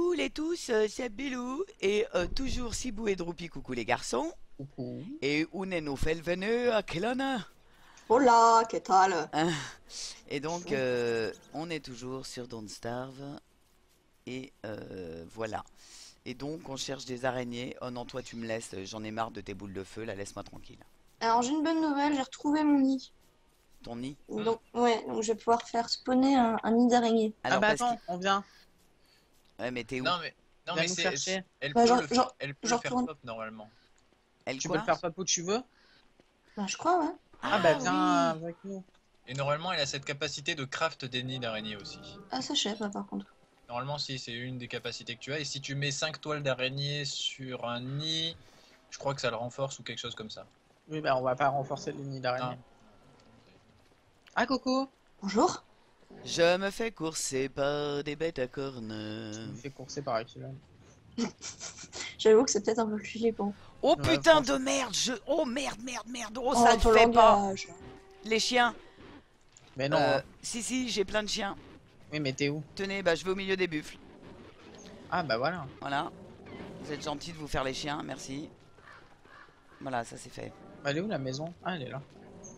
coucou les tous, c'est Bilou et toujours Sibou et Droupi, coucou les garçons. Coucou. Et où est nos venus à Kelowna? Hola, ¿qué tal? Hein. Et donc on est toujours sur Don't Starve et voilà. Et donc on cherche des araignées. Oh non, toi tu me laisses, j'en ai marre de tes boules de feu, là laisse-moi tranquille. Alors j'ai une bonne nouvelle, j'ai retrouvé mon nid. Ton nid. Donc je vais pouvoir faire spawner un nid d'araignée. Ah Alors bah parce que... attends, on vient. Ouais, mais t'es où? Non mais, non Viens mais nous c'est, chercher. elle Bah peut j'en le, j'en- elle peut j'en le faire retourne. pop normalement. Elle Tu peux le quoi? faire pas où tu veux. Bah je crois, ouais. Ah bah Ah viens oui. avec nous. Et normalement, elle a cette capacité de craft des nids d'araignée aussi. Ah ça je sais pas par contre. Normalement, si c'est une des capacités que tu as. Et si tu mets 5 toiles d'araignée sur un nid, je crois que ça le renforce ou quelque chose comme ça. Oui bah on va pas renforcer le nid d'araignée. Non. Ah coucou. Bonjour. Je me fais courser par des bêtes à Tu me cornes. fais courser par Epsilon. J'avoue que c'est peut-être un peu flippant. Oh Ouais, putain de franchement. merde, oh merde, oh Oh ça le ton fait pas. langage. Les chiens. Mais non. Si, j'ai plein de chiens. Oui mais t'es où? Tenez, bah je vais au milieu des buffles. Ah bah voilà. Voilà. Vous êtes gentil de vous faire les chiens, merci. Voilà, ça c'est fait. Bah, elle est où la maison? Ah elle est là.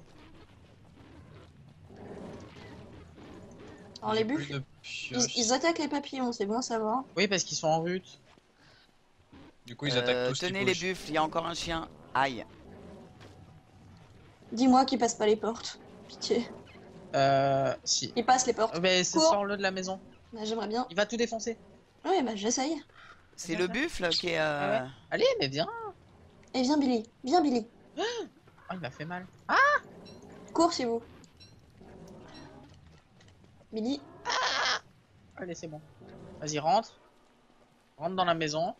Alors les J'ai plus buffles, de pioches. ils attaquent les papillons, c'est bon à savoir. Oui parce qu'ils sont en rut. Du coup, ils attaquent tout ce qui Tenez les bouge. buffles, il y a encore un chien. Aïe. Dis-moi qu'ils passent pas les portes. Pitié. Si. Ils passent les portes. Mais c'est Cours. sors-le de la maison. Bah, j'aimerais bien. Il va tout défoncer. Oui bah j'essaye. C'est le buffle qui est... Ah ouais. Allez mais viens. Et viens Billy, viens Billy. Oh il m'a fait mal. Cours si vous. Billy. Allez c'est bon. Vas-y rentre. Rentre dans la maison.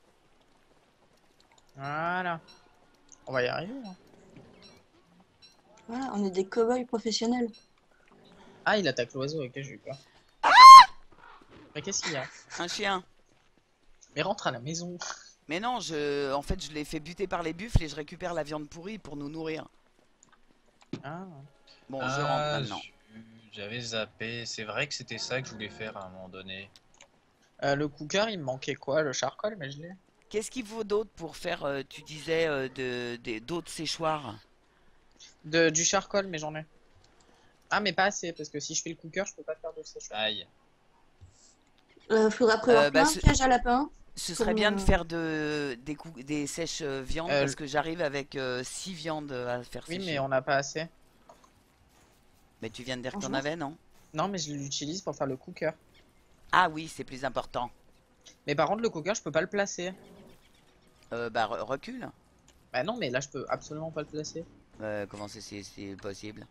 Voilà. On va y arriver. Hein. Voilà, on est des cow-boys professionnels. Ah il attaque l'oiseau, ok j'ai eu peur. Mais qu'est-ce qu'il y a? Un chien. Mais rentre à la maison. Mais non, en fait, je l'ai fait buter par les buffles et je récupère la viande pourrie pour nous nourrir. Ah. Bon, je rentre maintenant. J'avais zappé. C'est vrai que c'était ça que je voulais faire à un moment donné. Le cooker il me manquait quoi? Le charcoal mais je l'ai. Qu'est-ce qu'il faut d'autre pour faire, tu disais, d'autres séchoirs? Du charcoal mais j'en ai. Ah mais pas assez parce que si je fais le cooker je peux pas faire de séchage. Aïe. Faudra prévoir Bah, plein de cages à lapins. Ce serait bien de Pour, faire des sèches viandes Euh, parce que j'arrive avec 6 viandes à faire Oui sécher. mais on n'a pas assez. Mais tu viens de dire que t'en Franchement. avais, non? Non mais je l'utilise pour faire le cooker. Ah oui, c'est plus important. Mais par contre le cooker je peux pas le placer. Bah recule. Bah non mais là je peux absolument pas le placer. Comment c'est possible?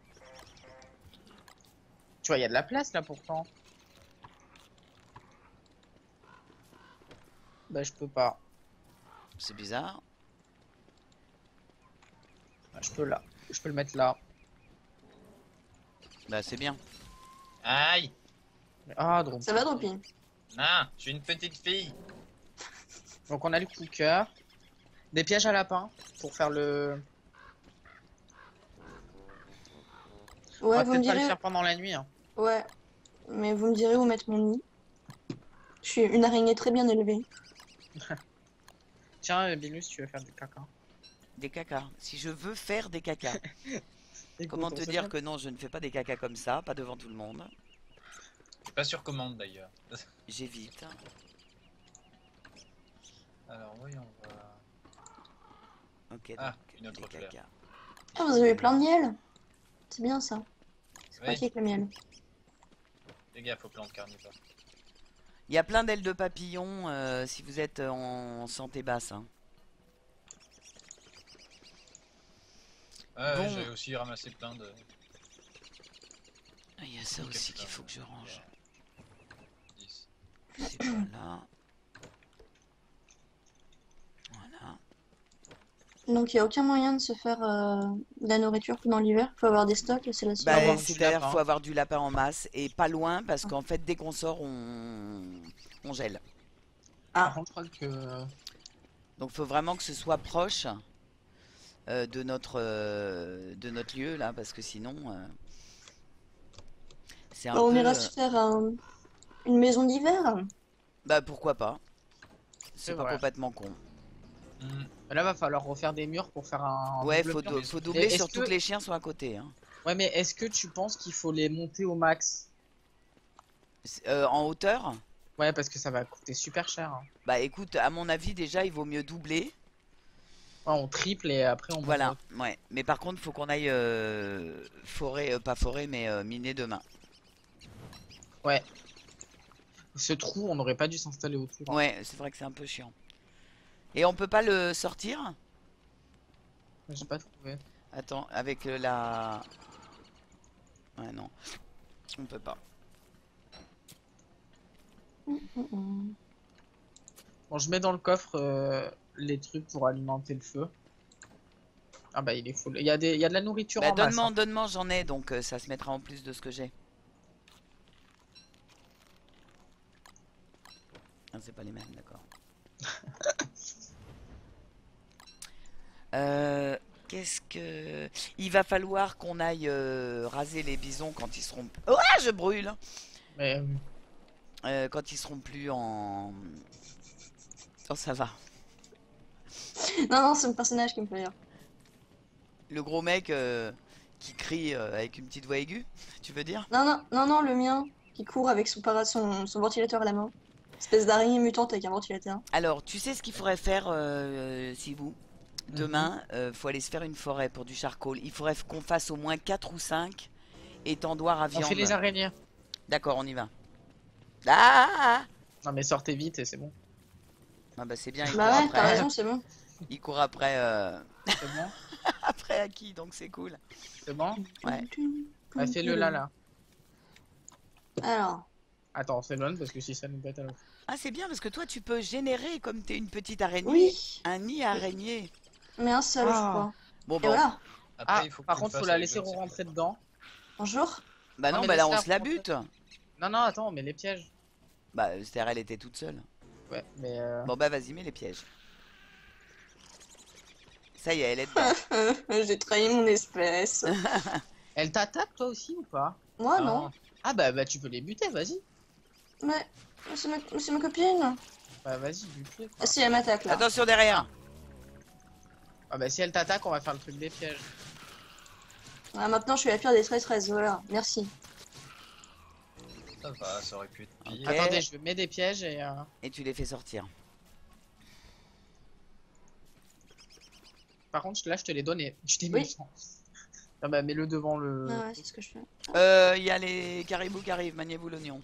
Tu vois il y a de la place là pourtant. Bah je peux pas. C'est bizarre. Bah, je peux là. Je peux le mettre là. Bah c'est bien. Aïe. Ah drôle. Ça va Dropi? Non, je suis une petite fille. Donc on a le cooker. Des pièges à lapin pour faire le... On Ouais, va vous me peut-être pas le direz. faire pendant la nuit. Hein. Ouais, mais vous me direz où mettre mon nid. Je suis une araignée très bien élevée. Tiens Binus tu veux faire du caca. Des cacas. Si je veux faire des cacas. Comment te dire que non, je ne fais pas des cacas comme ça, pas devant tout le monde. C'est pas sur commande d'ailleurs. J'évite. Alors voyons voir. Ok, donc Ah, une autre des fleur. cacas. Ah, vous avez plein de miel. C'est bien ça. C'est Oui. pratique le miel. Les gars, faut plantes carnivores. Il y a plein d'ailes de papillon si vous êtes en santé basse. Hein. Ouais, Bon. j'ai aussi ramassé plein de. Ah, il y a ça Ok, aussi putain, qu'il faut que je range. 10. C'est pas là. Voilà. Donc il n'y a aucun moyen de se faire de la nourriture pendant l'hiver. Il faut avoir des stocks et c'est la seule. Bah, avoir du c'est-à-dire lapin. faut avoir du lapin en masse et pas loin parce qu'en fait dès qu'on sort on gèle. Par contre je crois que... Donc faut vraiment que ce soit proche de notre lieu là parce que sinon c'est un On peu ira se faire une maison d'hiver. bah pourquoi pas. C'est pas vrai. complètement con. Hmm. Là, va falloir refaire des murs pour faire un. Ouais, double mur. faut Et doubler, est-ce surtout que- que les chiens sont à côté. Hein. Ouais, mais est-ce que tu penses qu'il faut les monter au max? En hauteur, Ouais, parce que ça va coûter super cher, hein. bah écoute, à mon avis, déjà, il vaut mieux doubler. Ouais, on triple et après on monte. Voilà, ouais. Mais par contre, faut qu'on aille forêt, pas forêt, mais miner demain. Ouais. Ce trou, on n'aurait pas dû s'installer autour, hein. Ouais, c'est vrai que c'est un peu chiant. Et on peut pas le sortir? J'ai pas trouvé. Attends, avec la... Ouais, non. On peut pas. Bon, je mets dans le coffre les trucs pour alimenter le feu. Ah bah il est full. Il y a de la nourriture Bah en masse, donne-moi, hein. donne-moi, j'en ai, donc ça se mettra en plus de ce que j'ai. Ah, c'est pas les mêmes, d'accord. Qu'est-ce que... Il va falloir qu'on aille raser les bisons quand ils seront... Oh, je brûle! Mais Quand ils seront plus en... Oh, ça va. Non, non, c'est mon personnage qui me fait rire. Le gros mec qui crie avec une petite voix aiguë, tu veux dire? Non, non, non, non, le mien qui court avec son ventilateur à la main. Espèce d'araignée mutante avec un ventilateur. Alors, tu sais ce qu'il faudrait faire, Sibou? Demain, faut aller se faire une forêt pour du charcoal. Il faudrait qu'on fasse au moins 4 ou 5 étendoirs à on viande. fait les araignées. D'accord, on y va. Ah, Non mais sortez vite et c'est bon. ah bah c'est bien, il court Bah ouais, t'as après. raison, c'est bon. Il court après, C'est bon? après Aki, donc c'est cool. C'est bon? Ouais. Bah, fais-le là. Alors, Attends, c'est bon parce que si ça nous bête alors. Ah, c'est bien parce que toi, tu peux générer, comme t'es une petite araignée, oui, un nid à araignée. mais un seul, je Ah. crois. Bon, Et bon. voilà. Après, Ah, il faut que par tu le contre, faut fasses la avec laisser John, c'est rentrer dedans. Bonjour. Bah Non, non, mais bah là, on laisse-la se la rentrer. bute. Non, non, attends, on met les pièges. Bah, c'est-à-dire, elle était toute seule. Ouais, mais Bon, bah, vas-y, mets les pièges. Ça y est, elle est dedans. J'ai trahi mon espèce. elle t'attaque toi aussi ou pas? Moi, non. Ah bah tu peux les buter, vas-y. Mais c'est ma copine. Bah vas-y, bute-les quoi. Ah, si, elle m'attaque là. Attention derrière. Ah bah si elle t'attaque, on va faire le truc des pièges. Ah, maintenant, je suis la pire des traîtresses, voilà. Merci. Ça va, ça aurait pu être pire. Ok. Attendez, je mets des pièges et Et tu les fais sortir. par contre là je te les donne et tu t'es Oui. méchant. Ah bah mets-le devant le. Ah ouais, c'est ce que je fais. Il y a les caribous qui arrivent, maniez-vous l'oignon.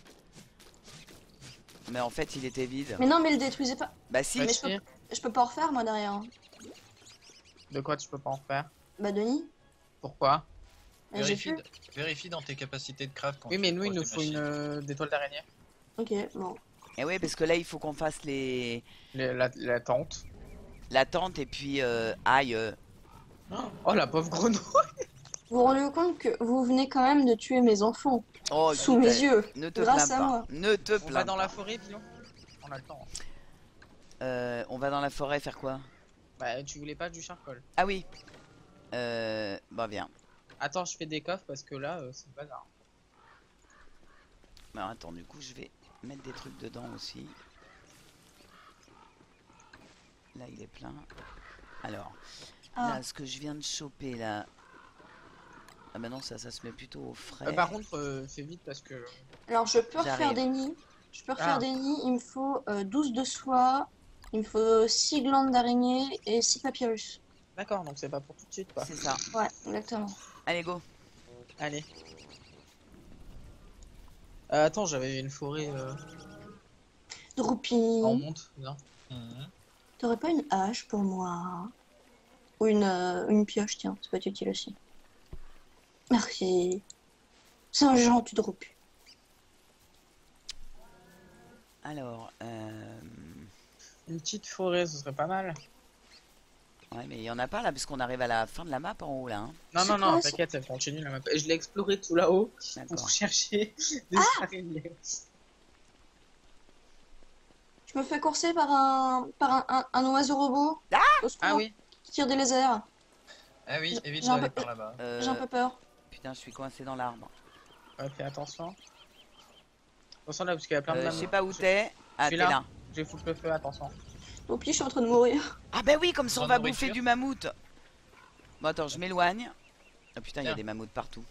Mais en fait, il était vide. Mais non, mais le détruisez pas. Bah si, Vas-y. mais je peux pas en refaire, moi, derrière, hein. De quoi tu peux pas en faire? Bah, Denis, Pourquoi? j'ai Vérifie, plus. vérifie dans tes capacités de craft. Quand Oui tu mais nous il poses nous tes faut une machines. des toiles d'araignée. Ok, bon. et ouais, parce que là, il faut qu'on fasse La tente. la tente et puis aïe. Oh la pauvre grenouille. Vous vous rendez compte que vous venez quand même de tuer mes enfants Oh, sous écoute, mes yeux. Ne te grâce plains à pas. moi. Ne te On plains va dans pas. la forêt, Pilon? On a le temps. On va dans la forêt faire quoi? Bah tu voulais pas du charcoal. Ah oui. Bah viens. Attends, je fais des coffres parce que là c'est le bazar. Bah attends, du coup, je vais mettre des trucs dedans aussi. Là, il est plein. Alors, Ah, là, ce que je viens de choper là. Ah bah non, ça se met plutôt au frais. Par contre, fais vite parce que. alors je peux refaire J'arrive. des nids. Je peux refaire Ah. des nids. Il me faut 12 de soie. Il me faut 6 glandes d'araignée et 6 papyrus. D'accord, donc c'est pas pour tout de suite quoi. C'est ça. Ouais, exactement. Allez, go. Allez. Attends, j'avais une forêt Droupi, en monte, non? Mhm. t'aurais pas une hache pour moi? Ou une pioche, tiens, ça peut être utile aussi. Merci. C'est un gentil Droupi. Alors, Une petite forêt, ce serait pas mal. ouais, mais il y en a pas là, parce qu'on arrive à la fin de la map en haut là. Hein. Non, C'est non, non, quoi, ça t'inquiète, elle continue la map. Et je l'ai exploré tout là-haut D'accord. pour chercher des araignées. Je me fais courser par un oiseau robot. Au secours, Ah oui, qui tire des lasers. Ah oui, évite J'ai un d'aller peu- par là-bas. J'ai un peu peur. Putain, je suis coincé dans l'arbre. ouais, fais attention. Attention là, parce qu'il y a plein de Je mammouths. sais pas où t'es. Ah, t'es là. là. J'ai foutu le feu, attention. Au pire, je suis en train de mourir. Ah bah oui, comme ça on Besoin va de bouffer nourriture du mammouth. Bon attends, je m'éloigne. Ah putain, il y a Tiens. des mammouths partout.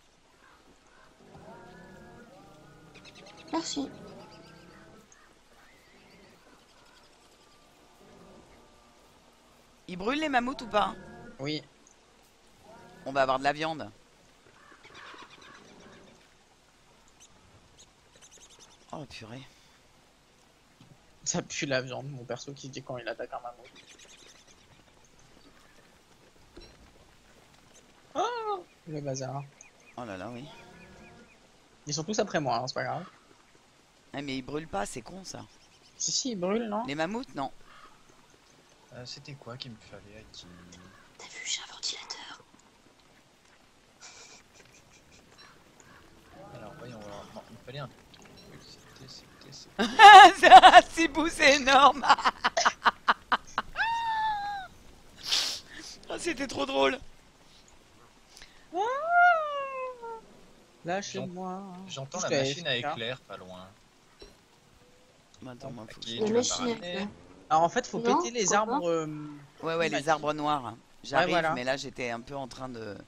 Merci. Ils brûlent les mammouths ou pas? Oui. On va avoir de la viande. Oh purée. Ça pue la viande, mon perso qui dit quand il attaque un mammouth. Oh, le bazar. Oh là là, oui. Ils sont tous après moi, hein, c'est pas grave. Ah, mais ils brûlent pas, c'est con ça. Si, ils brûlent, non? Les mammouths, non. C'était quoi qu'il me fallait, Aki? T'as vu, j'ai un ventilateur. Alors, voyons voir. Non, il me fallait un truc. C'était. Ah, Cibou, c'est énorme. Ah, c'était trop drôle. Lâchez-moi. J'entends Juste la à machine à FK. éclairs pas loin. Attends, moi, faut que Aki, je- Les tu vas machines pas avec ramener. Alors en fait, faut Non, péter les pourquoi arbres. Ouais, ouais, les arbres noirs. J'arrive, voilà. mais là j'étais un peu en train de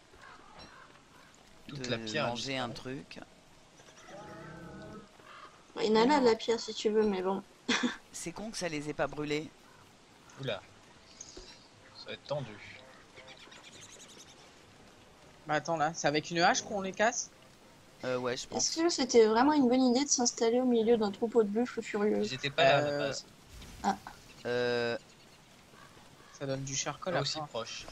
Toute la pierre a manger un disparu. truc. Il y en a là de la pierre si tu veux, mais bon. C'est con que ça les ait pas brûlés. Oula. Ça va être tendu. Bah attends là, c'est avec une hache qu'on les casse? Ouais, je pense. Est-ce que c'était vraiment une bonne idée de s'installer au milieu d'un troupeau de buffles furieux? Ils étaient pas là à la Euh, base. Euh, Ça donne du charcoal Pas à aussi fin. proche.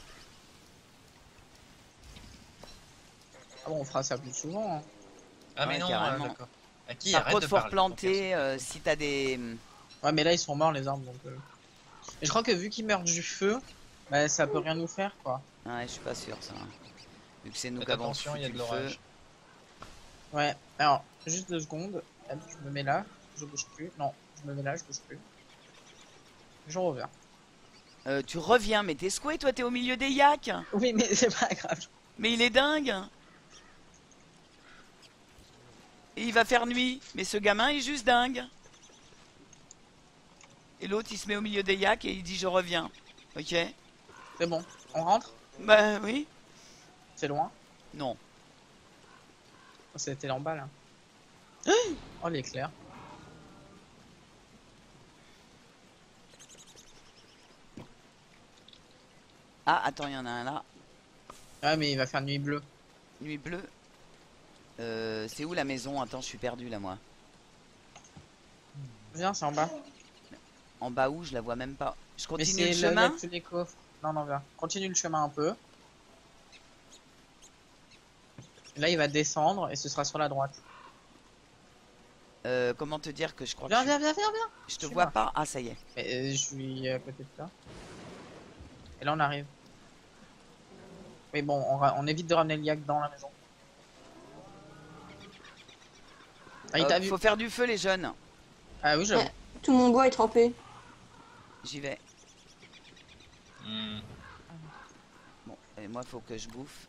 Ah bon, on fera ça plus souvent. Hein. Ah, mais Ouais, non, carrément. d'accord. Aki, Par arrête contre, de faut parler. replanter si t'as des. Ouais, mais là ils sont morts les arbres donc. Et je crois que vu qu'ils meurent du feu, bah ça peut rien nous faire quoi. Ouais, je suis pas sûr ça. Vu que c'est nous Faites qui avons attention, il y a foutu de le feu. l'orage. Ouais, alors, juste 2 secondes. Hop, je me mets là, je bouge plus. Non, je me mets là, je bouge plus. Je reviens. Tu reviens, mais t'es secoué, toi, t'es au milieu des yaks. Oui, mais c'est pas grave. Mais il est dingue. Et il va faire nuit. Mais ce gamin est juste dingue. Et l'autre, il se met au milieu des yaks et il dit je reviens. Ok. C'est bon, on rentre? Bah oui. C'est loin? Non. Oh, c'était en bas là. Oh l'éclair. Ah, attends, il y en a un là. Ah, mais il va faire nuit bleue. Nuit bleue. C'est où la maison? Attends, je suis perdu là, moi. Viens, c'est en bas. En bas où? Je la vois même pas. Je Mais continue c'est le là, il y a chemin. tous les coffres. Non, non, viens. Continue le chemin un peu. Et là, il va descendre et ce sera sur la droite. Comment te dire que je crois Viens, que viens, viens, viens, viens. je te Suis-moi. vois pas. Ah, ça y est. Mais, je suis à côté de toi. Et là, on arrive. Mais bon, on évite de ramener le yak dans la maison. Ah, il t'a vu. Faut faire du feu, les jeunes. Ah oui, j'avoue. Ouais. Tout mon bois est trempé. J'y vais. Hmm. Bon, et moi, faut que je bouffe.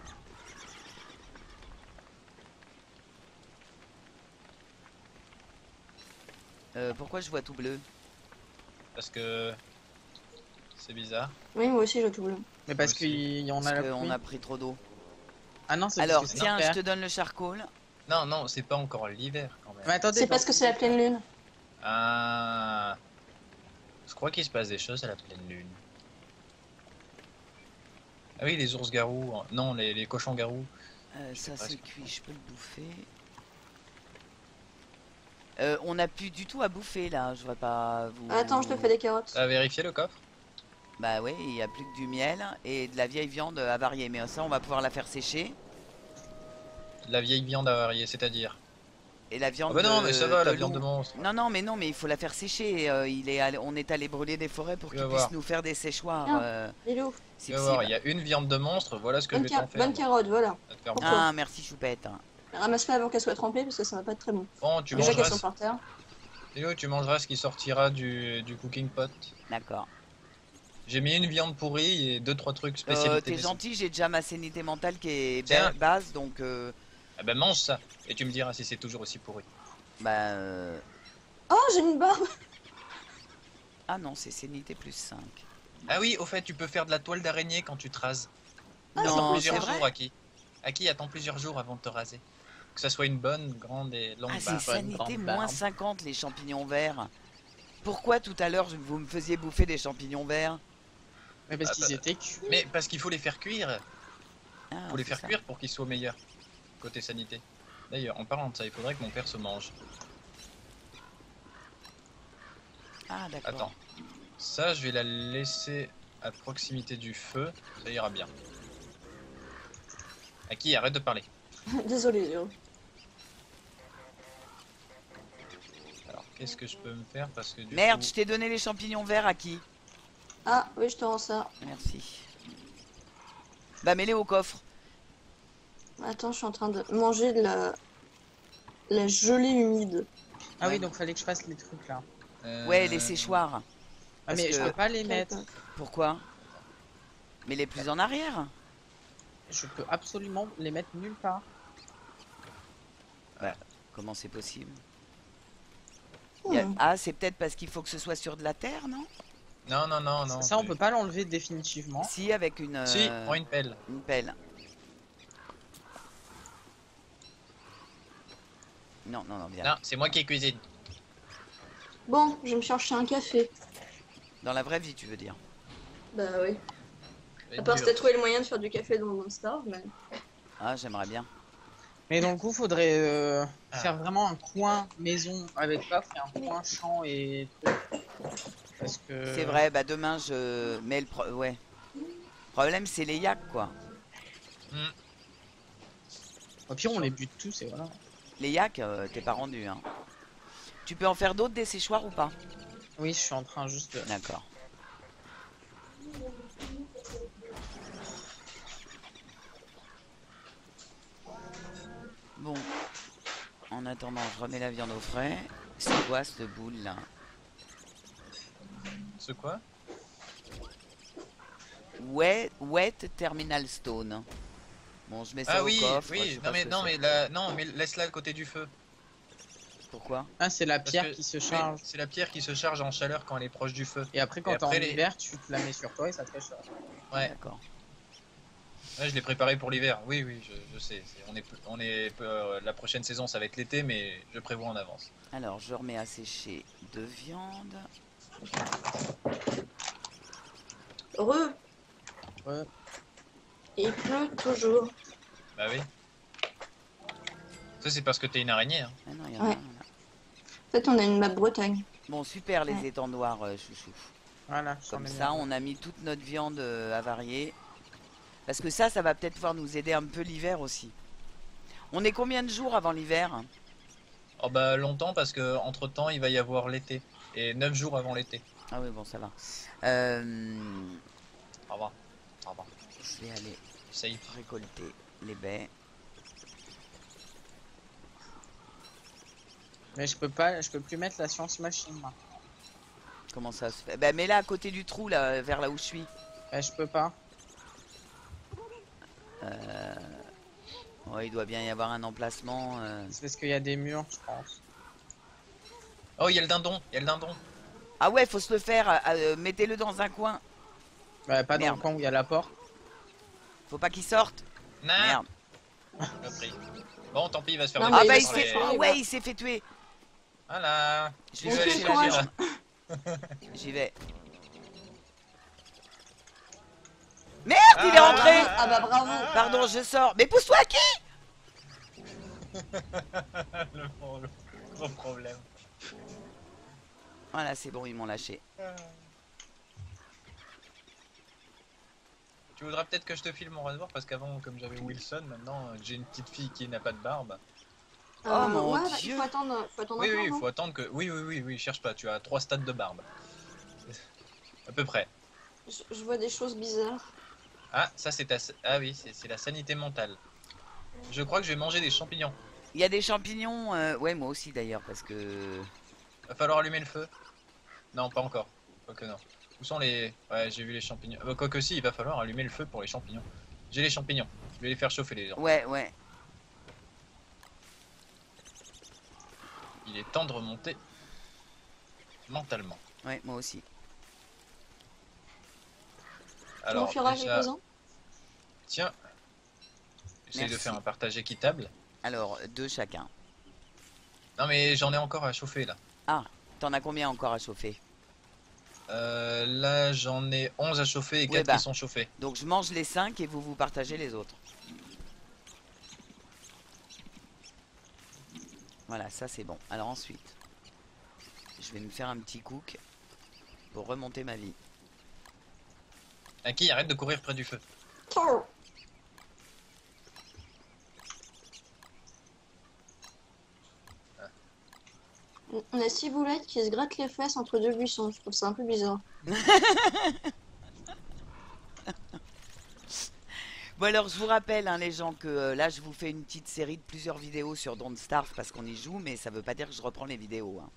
Pourquoi je vois tout bleu? Parce que. C'est bizarre. Oui, moi aussi, j'ai tout bleu. Mais parce Moi aussi. qu'on a Parce la qu'on pluie. a pris trop d'eau. Ah non, c'est Alors, parce que c'est tiens, je l'hiver. te donne le charcoal. Non, non, c'est pas encore l'hiver quand même. Mais attendez, C'est parce que c'est la pleine lune. Ah. Je crois qu'il se passe des choses à la pleine lune. Ah oui, les ours-garous. Non, les cochons-garous. Ça, pas c'est ce que- cuit. Je peux le bouffer. On n'a plus du tout à bouffer là. Je vois pas vous. Attends, je te fais des carottes. T'as vérifié le coffre? Bah ouais, il y a plus que du miel et de la vieille viande avariée. Mais ça, on va pouvoir la faire sécher. La vieille viande avariée, c'est-à-dire. Et la Ah viande. bah non, mais ça va, la viande loup. de monstre. Non, non, mais il faut la faire sécher. On est allé brûler des forêts pour Tu qu'ils vas puissent voir. nous faire des séchoirs. Tiens. Lilo, Si Tu vas voir, il possible. y a une viande de monstre, voilà ce que je vais t'en faire. bonne carotte, voilà. Ça va te faire Ah. manger. Ah, merci Choupette. Ramasse-la avant qu'elle soit trempée parce que ça va pas être très bon. Bon, tu Déjà qu'elles mangeras, sont par terre. Léo, tu mangeras ce qui sortira du cooking pot. D'accord. J'ai mis une viande pourrie et 2-3 trucs spécialités. T'es maison. gentil, j'ai déjà ma sénité mentale qui est Tiens. basse, donc Ah bah mange ça, et tu me diras si c'est toujours aussi pourri. bah Oh, j'ai une barbe. Ah non, c'est sénité plus 5. Ah oui, au fait, tu peux faire de la toile d'araignée quand tu te rases. Ah, Attends Non, c'est plusieurs vrai. jours, Aki. Aki attend plusieurs jours avant de te raser. Que ça soit une bonne, grande et longue Ah, c'est barbe. Pas une sanité grande moins barbe. 50 les champignons verts. Pourquoi tout à l'heure vous me faisiez bouffer des champignons verts? Mais parce Ah, qu'ils étaient cuits. Mais parce qu'il faut les faire cuire. Ah, Faut les c'est faire ça. cuire pour qu'ils soient meilleurs. Côté sanité. D'ailleurs, en parlant de ça, il faudrait que mon père se mange. Ah, d'accord. Attends. Ça, je vais la laisser à proximité du feu. Ça ira bien. Aki, arrête de parler. Désolé, Léo. Alors, qu'est-ce que je peux me faire parce que du Merde, coup... je t'ai donné les champignons verts à qui? Ah, oui, je te rends ça. Merci. Bah, mets-les au coffre. Attends, je suis en train de manger de la gelée humide. Ah Ouais. oui, donc fallait que je fasse les trucs là. Ouais, les séchoirs. Ah Parce mais je que- peux pas les Quel mettre. coffre? Pourquoi? Mais les plus en arrière. Je peux absolument les mettre nulle part. Comment c'est possible? Hmm. Ah, c'est peut-être parce qu'il faut que ce soit sur de la terre, non? Non, non, non, non. Ça, on peut pas l'enlever définitivement. Si, avec une, Si, prends une pelle. une pelle. Non, non, non, bien. Non, c'est moi qui cuisine. Bon, je vais me chercher un café. Dans la vraie vie, tu veux dire? Bah oui. Ça va À être part si dur. t'as trouvé le moyen de faire du café dans Don't Starve, mais... Ah, j'aimerais bien. Mais dans le coup, faudrait Ah. faire vraiment un coin maison avec coffre et un coin champ et trucs. Parce que... C'est vrai, bah demain je. Mais ouais. Le problème, c'est les yaks, quoi. Hmm. Au pire, on les bute tous et voilà. Les yaks, t'es pas rendu, hein. Tu peux en faire d'autres des séchoirs ou pas? Oui, je suis en train juste de... D'accord. Bon. En attendant, je remets la viande au frais. C'est quoi cette boule là? C'est quoi? Wet Terminal Stone. Bon, je mets ça Ah au oui, coffre. je oui. sais Non pas mais ce que non c'est. mais la... non mais laisse-la à côté du feu. Pourquoi? Ah, c'est la Parce pierre que- qui se mais charge. C'est la pierre qui se charge en chaleur quand elle est proche du feu. Et après, quand Et t'es en après, les- hiver, tu te la mets sur toi et ça te réchauffe. Ouais. D'accord. Ouais, je l'ai préparé pour l'hiver. Oui, oui, je sais. La prochaine saison, ça va être l'été, mais je prévois en avance. Alors, je remets à sécher de viande. Heureux. Ouais. Et il pleut toujours. Bah oui. Ça, c'est parce que t'es une araignée. Hein. Ah non, il y en a Ouais. un, là. En fait, on a une map Bretagne. Bon, super les Ouais. étendoirs, chouchou. Voilà, j'en Comme ai mis ça, un. on a mis toute notre viande avariée. Parce que ça va peut-être pouvoir nous aider un peu l'hiver aussi. On est combien de jours avant l'hiver? Oh bah longtemps parce que entre temps, il va y avoir l'été. Et 9 jours avant l'été. Ah oui, bon, ça va. Au revoir. Au revoir. Je vais aller Safe. récolter les baies. Mais je peux plus mettre la science machine, moi. Comment ça se fait? Ben, mets-la à côté du trou, là, vers là où je suis. Je peux pas. Ouais, il doit bien y avoir un emplacement. C'est parce qu'il y a des murs, je pense. Oh, il y a le dindon. Il y a le dindon. Ah ouais, faut se le faire. Mettez-le dans un coin. Bah, pas dans Merde. le coin où il y a la porte. Faut pas qu'il sorte. Non. Merde. Je l'ai pris. Bon, tant pis, il va se faire Non, Ah mais bah il il va s'est se fait. faire Ah tuer, ouais, là. il s'est fait tuer. Voilà. Je Je vais vais aller chercher courage. la chercher. viande. J'y vais. Merde, il est Ah. rentré. Ah bah bravo. Pardon, je sors. Mais pousse-toi, qui? le gros problème. Voilà, c'est bon, ils m'ont lâché. Tu voudrais peut-être que je te file mon rasoir parce qu'avant, comme j'avais Wilson, maintenant j'ai une petite fille qui n'a pas de barbe. Oh mon ouais, bah, Dieu. il faut attendre Oui, un peu, oui, il non faut attendre que. Oui, cherche pas, tu as 3 stades de barbe. À peu près. Je vois des choses bizarres. Ah, ça c'est ta. Ah oui, c'est la sanité mentale. Je crois que je vais manger des champignons. Il y a des champignons. Ouais, moi aussi d'ailleurs, parce que. Va falloir allumer le feu. Non, pas encore. Quoique non. Où sont les. Ouais, j'ai vu les champignons. Quoique si, il va falloir allumer le feu pour les champignons. J'ai les champignons. Je vais les faire chauffer les gens. Ouais, ouais. Il est temps de remonter mentalement. Ouais, moi aussi. Tu m'en Alors, feras déjà, quelques-uns? tiens, essaye de Merci. faire un partage équitable. Alors, deux chacun. Non, mais j'en ai encore à chauffer là. Ah, t'en as combien encore à chauffer? Là, j'en ai 11 à chauffer et Ouais, 4 bah. qui sont chauffés. Donc je mange les 5 et vous vous partagez les autres. Voilà, ça c'est bon. Alors ensuite, je vais me faire un petit cook pour remonter ma vie. Aki, arrête de courir près du feu. Ciao. On a Ciboulette qui se gratte les fesses entre deux buissons. Je trouve ça un peu bizarre. Bon alors je vous rappelle hein, les gens que là je vous fais une petite série de plusieurs vidéos sur Don't Starve parce qu'on y joue, mais ça veut pas dire que je reprends les vidéos. Hein.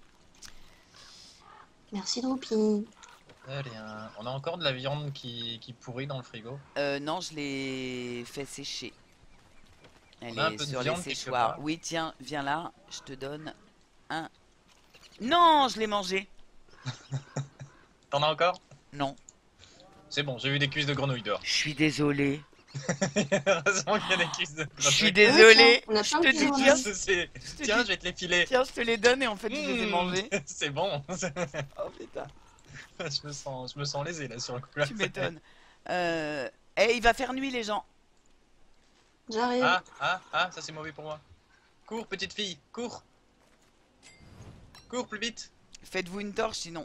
Merci Droopy. Rien. On a encore de la viande qui pourrit dans le frigo. Non, je l'ai fait sécher. Elle On a un est peu de sur les viande quelque séchoirs. part. Oui, tiens, viens là, je te donne un... Non, je l'ai mangé. T'en as encore? Non, C'est bon, j'ai vu des cuisses de grenouille dehors. je suis désolé. Heureusement qu'il y a des cuisses de Je suis grenouille. désolé. On a Je plein de te petits dis, bonhommes. tiens, Tiens, je vais te les filer. tiens, je te les donne et en fait je les ai mangés. C'est bon. Oh putain, je me sens lésé là sur le coup. Là. tu m'étonnes. Eh, il va faire nuit les gens. J'arrive. Ah, ça c'est mauvais pour moi. Cours, petite fille, cours. Cours plus vite. Faites-vous une torche sinon.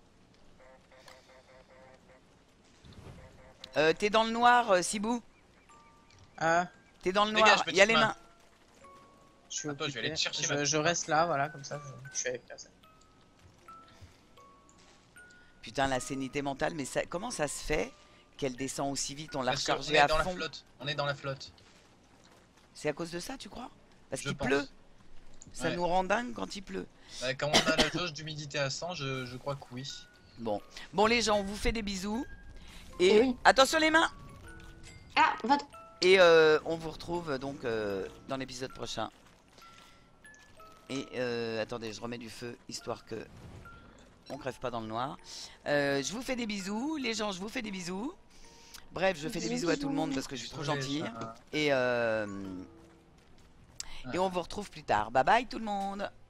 T'es dans le noir, Sibou. Ah, T'es dans le Dégage, noir. Il y a petite les main. mains. je suis Attends, je vais aller te occupé. chercher Je reste là, voilà, comme ça, je suis avec personne. Putain, la sanité mentale, mais ça, comment ça se fait qu'elle descend aussi vite? On l'a Parce qu'on rechargée est à dans la fond. flotte. On est dans la flotte. C'est à cause de ça, tu crois? Parce Je qu'il pense. pleut. Ça Ouais. nous rend dingue quand il pleut. Quand on a la jauge d'humidité à 100, je crois que oui. Bon, bon les gens, on vous fait des bisous. Et Eh oui. attention les mains. Ah, va. Et on vous retrouve donc dans l'épisode prochain. Et attendez, je remets du feu histoire que on crève pas dans le noir. Je vous fais des bisous, les gens, je vous fais des bisous. Bref, je fais des bisous à tout le monde parce que je suis trop gentille. Et on vous retrouve plus tard. Bye bye tout le monde.